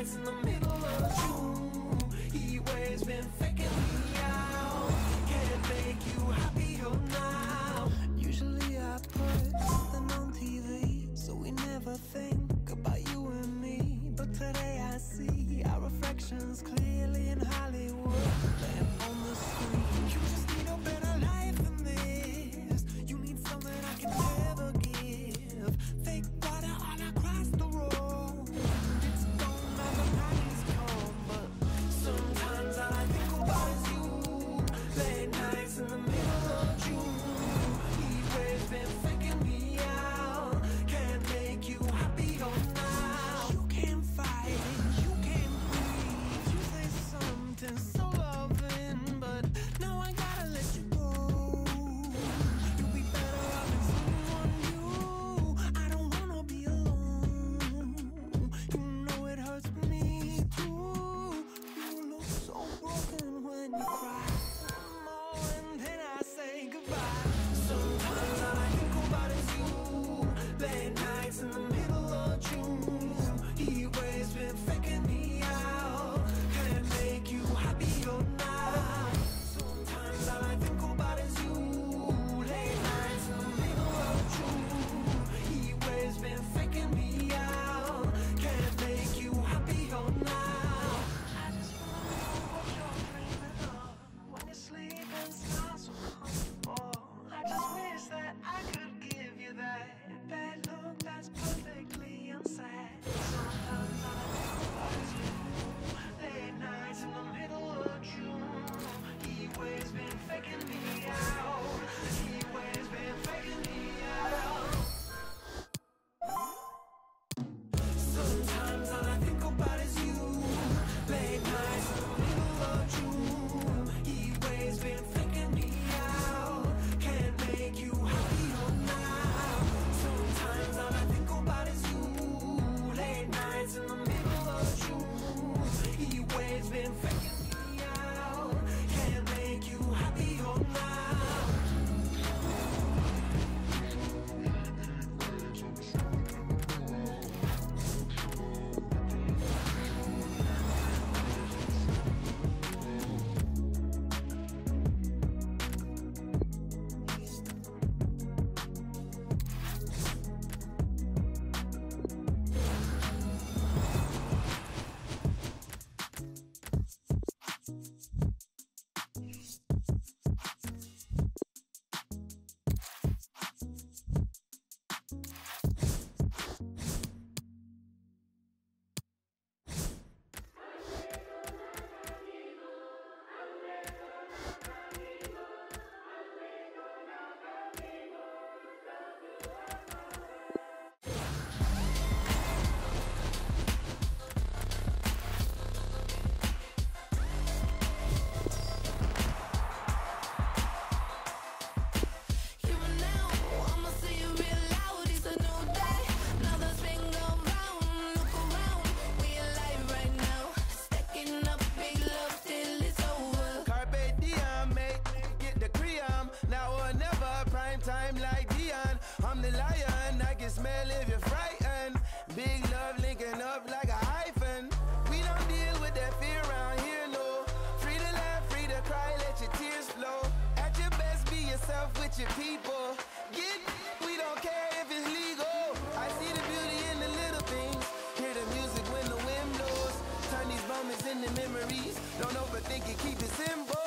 nights in the middle of June. Heat waves been faking me out. Can't make you happier now. Usually I put something on TV, so we never think about you and me. But today I see our reflections clearly in Hollywood, laying on the screen. You just need a better life than this. You need something I can never give. Fake water all across the road. It's gone now the nights come, but sometimes all I think about is you. Late nights in the middle of June. Heat waves been faking me out. Can't make you happier now. You can't fight it, you can't breathe. You say something so loving, but now I gotta let you go. You'll be better off with someone new. I don't wanna be alone. You know it hurts me too. You look so broken when you cry. One more and then I say goodbye. Sometimes all I think about is you. Late nights in the middle of June. Heat waves been faking me out. Can't make you happier now. Sometimes all I think about is you. Late nights in the middle of June. Heat waves been faking me out. Can't make you happier now. I just wanna know what you're dreaming of when you sleep and sound so comfortable. I just wish that I could give you that bad look that's perfectly unsaid. Sometimes all I think about is you. Late nights in the middle of June. Heat waves been faking me out. Heat waves been faking me out. Sometimes all I think about is you. Late nights in the middle of June. Heat waves been faking me out. Can't make you happier now. Sometimes all I think about is you. Late nights in the middle of June. Heat waves been faking me out. Can't make you happier now. Time like Dion, I'm the lion. I can smell if you're frightened. Big love linking up like a hyphen. We don't deal with that fear around here, no. Free to laugh, free to cry, let your tears flow. At your best, be yourself with your people. We don't care if it's legal. I see the beauty in the little things. Hear the music when the wind blows. Turn these moments into memories. Don't overthink it, keep it simple.